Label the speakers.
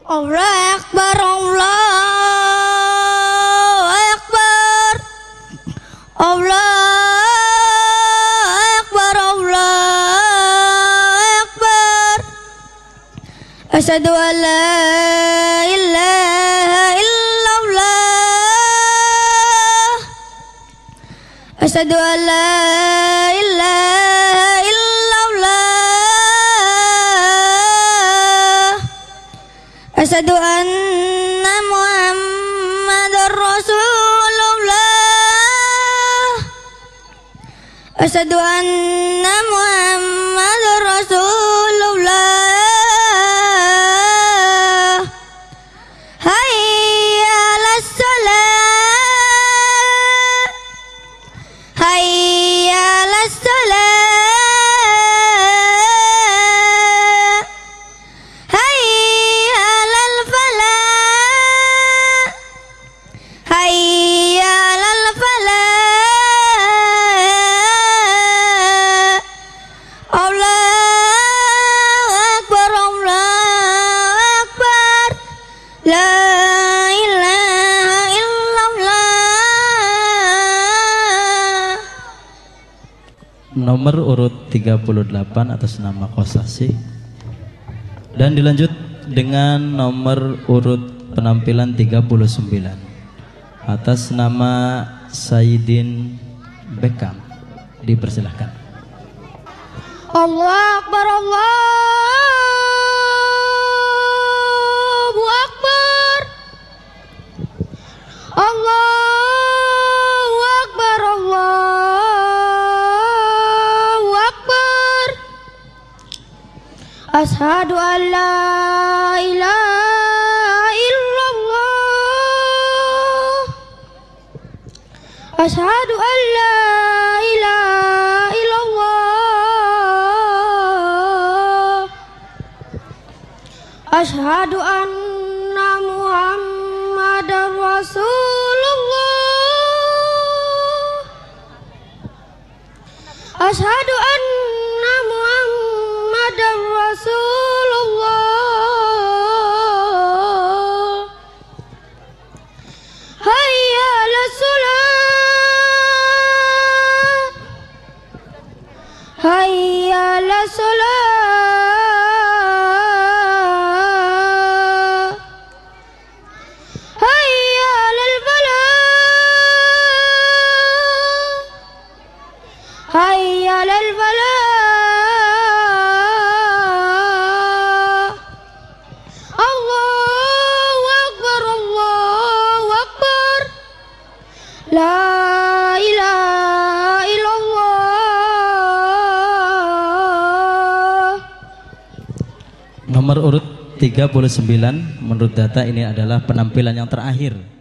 Speaker 1: Allahu Akbar, Allahu Akbar, Allahu Akbar, Allahu Akbar. Asyhadu an la ilaha illallah, asyhadu an la ilaha illallah, asyhadu anna Muhammadar Rasulullah, asyhadu anna Muhammadar Rasulullah. Hayya 'alas shalah, hayya 'alas shalah, hayya 'alal falah, hayya 'alal falah. Allahu Akbar, Allahu Akbar, la ilaha illallah.
Speaker 2: Nomor urut 38 atas nama Kosasi. Dan dilanjut dengan nomor urut penampilan 39 atas nama Saidin Beckham. Dipersilahkan.
Speaker 1: Allahu Akbar, Allahu Akbar, Allahu Akbar, Allahu Akbar. Asyhadu an la ilaha illallah, asyhadu an la ilaha illallah, asyhadu anna Muhammadar Rasulullah, asyhadu anna Muhammadar Rasulullah. Hayya 'alas shalah, hayya 'alas shalah, hayya 'alal falah, hayya 'alal falah. Allahu Akbar, Allahu Akbar, la ilaha illallah.
Speaker 2: Nomor urut 39 menurut data ini adalah penampilan yang terakhir